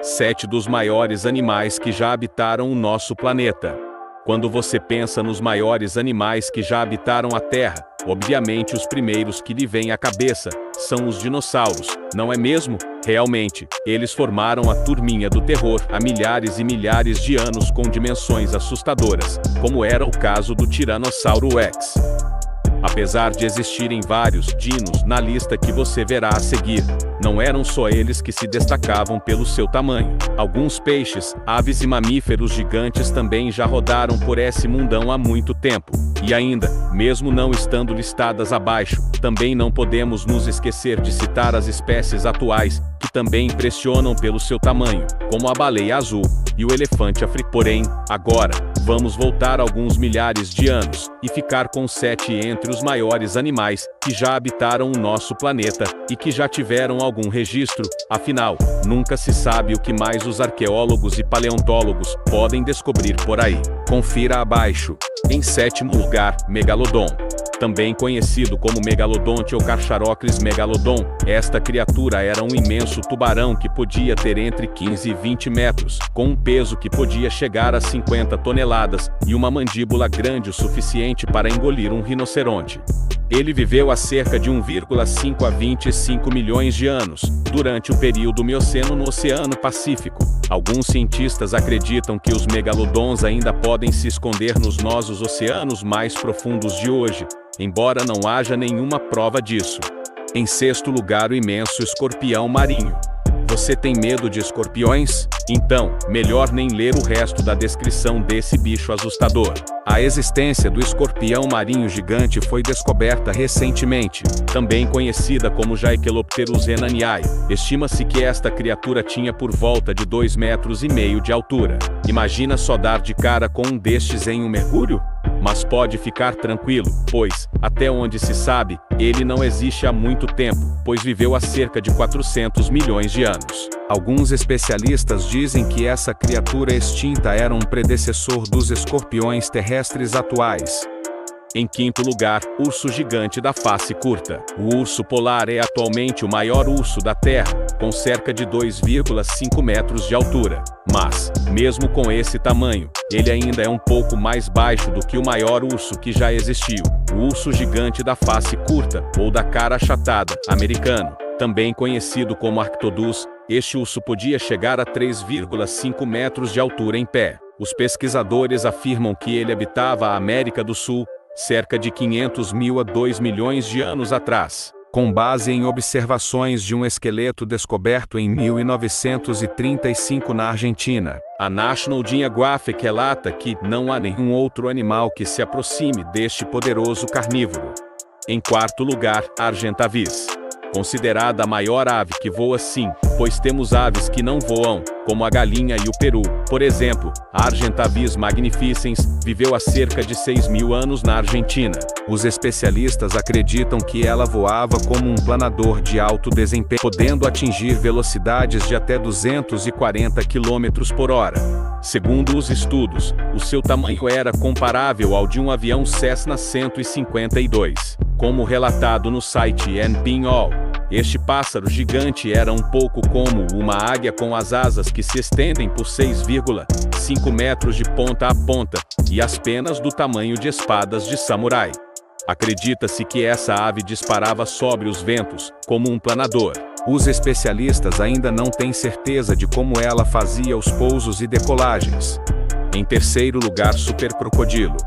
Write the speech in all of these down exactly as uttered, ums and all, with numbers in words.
sete dos maiores animais que já habitaram o nosso planeta. Quando você pensa nos maiores animais que já habitaram a Terra, obviamente os primeiros que lhe vêm à cabeça são os dinossauros, não é mesmo? Realmente, eles formaram a turminha do terror há milhares e milhares de anos com dimensões assustadoras, como era o caso do Tiranossauro Rex. Apesar de existirem vários dinos na lista que você verá a seguir, não eram só eles que se destacavam pelo seu tamanho. Alguns peixes, aves e mamíferos gigantes também já rodaram por esse mundão há muito tempo. E ainda, mesmo não estando listadas abaixo, também não podemos nos esquecer de citar as espécies atuais, que também impressionam pelo seu tamanho, como a baleia azul e o elefante africano. Porém, agora, vamos voltar alguns milhares de anos e ficar com sete entre os maiores animais que já habitaram o nosso planeta e que já tiveram algum registro. Afinal, nunca se sabe o que mais os arqueólogos e paleontólogos podem descobrir por aí. Confira abaixo. Em sétimo lugar, Megalodon. Também conhecido como Megalodonte ou Carcharodontes megalodon, esta criatura era um imenso tubarão que podia ter entre quinze e vinte metros, com um peso que podia chegar a cinquenta toneladas e uma mandíbula grande o suficiente para engolir um rinoceronte. Ele viveu há cerca de um vírgula cinco a vinte e cinco milhões de anos, durante o período Mioceno no Oceano Pacífico. Alguns cientistas acreditam que os megalodons ainda podem se esconder nos nossos oceanos mais profundos de hoje, embora não haja nenhuma prova disso. Em sexto lugar, o imenso escorpião marinho. Você tem medo de escorpiões? Então, melhor nem ler o resto da descrição desse bicho assustador. A existência do escorpião marinho gigante foi descoberta recentemente, também conhecida como Jaekelopterus renaniae. Estima-se que esta criatura tinha por volta de dois metros e meio de altura. Imagina só dar de cara com um destes em um mergulho? Mas pode ficar tranquilo, pois, até onde se sabe, ele não existe há muito tempo, pois viveu há cerca de quatrocentos milhões de anos. Alguns especialistas dizem que essa criatura extinta era um predecessor dos escorpiões terrestres atuais. Em quinto lugar, urso gigante da face curta. O urso polar é atualmente o maior urso da Terra, com cerca de dois vírgula cinco metros de altura. Mas, mesmo com esse tamanho, ele ainda é um pouco mais baixo do que o maior urso que já existiu, o urso gigante da face curta, ou da cara achatada, americano. Também conhecido como Arctodus, este urso podia chegar a três vírgula cinco metros de altura em pé. Os pesquisadores afirmam que ele habitava a América do Sul, cerca de quinhentos mil a dois milhões de anos atrás, com base em observações de um esqueleto descoberto em mil novecentos e trinta e cinco na Argentina. A National Geographic relata que não há nenhum outro animal que se aproxime deste poderoso carnívoro. Em quarto lugar, a Argentavis. Considerada a maior ave que voa, sim, pois temos aves que não voam, como a galinha e o peru. Por exemplo, a Argentavis magnificens viveu há cerca de seis mil anos na Argentina. Os especialistas acreditam que ela voava como um planador de alto desempenho, podendo atingir velocidades de até duzentos e quarenta quilômetros por hora. Segundo os estudos, o seu tamanho era comparável ao de um avião Cessna cento e cinquenta e dois, como relatado no site N P I All. Este pássaro gigante era um pouco como uma águia com as asas que se estendem por seis vírgula cinco metros de ponta a ponta, e as penas do tamanho de espadas de samurai. Acredita-se que essa ave disparava sobre os ventos, como um planador. Os especialistas ainda não têm certeza de como ela fazia os pousos e decolagens. Em terceiro lugar, supercrocodilo.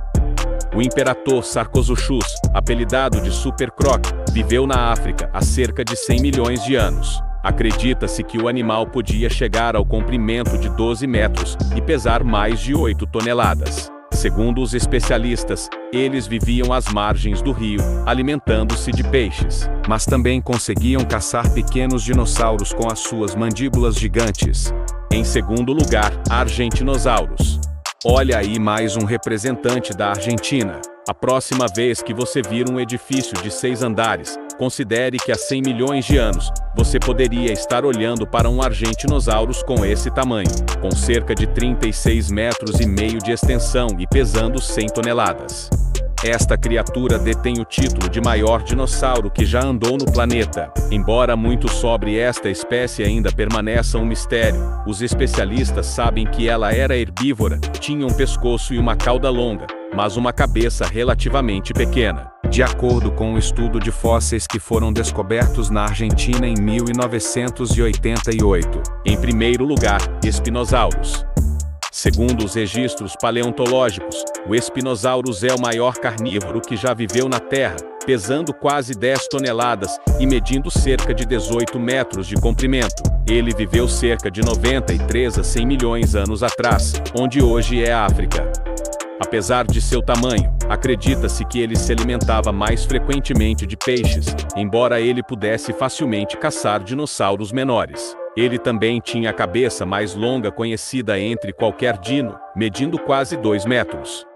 O Imperator Sarcosuchus, apelidado de Super Croc, viveu na África há cerca de cem milhões de anos. Acredita-se que o animal podia chegar ao comprimento de doze metros e pesar mais de oito toneladas. Segundo os especialistas, eles viviam às margens do rio, alimentando-se de peixes, mas também conseguiam caçar pequenos dinossauros com as suas mandíbulas gigantes. Em segundo lugar, Argentinosaurus. Olha aí mais um representante da Argentina. A próxima vez que você vir um edifício de seis andares, considere que há cem milhões de anos, você poderia estar olhando para um Argentinosaurus com esse tamanho, com cerca de trinta e seis metros e meio de extensão e pesando cem toneladas. Esta criatura detém o título de maior dinossauro que já andou no planeta. Embora muito sobre esta espécie ainda permaneça um mistério, os especialistas sabem que ela era herbívora, tinha um pescoço e uma cauda longa, mas uma cabeça relativamente pequena. De acordo com um estudo de fósseis que foram descobertos na Argentina em mil novecentos e oitenta e oito. Em primeiro lugar, Spinosaurus. Segundo os registros paleontológicos, o Spinosaurus é o maior carnívoro que já viveu na Terra, pesando quase dez toneladas e medindo cerca de dezoito metros de comprimento. Ele viveu cerca de noventa e três a cem milhões de anos atrás, onde hoje é a África. Apesar de seu tamanho, acredita-se que ele se alimentava mais frequentemente de peixes, embora ele pudesse facilmente caçar dinossauros menores. Ele também tinha a cabeça mais longa conhecida entre qualquer dino, medindo quase dois metros.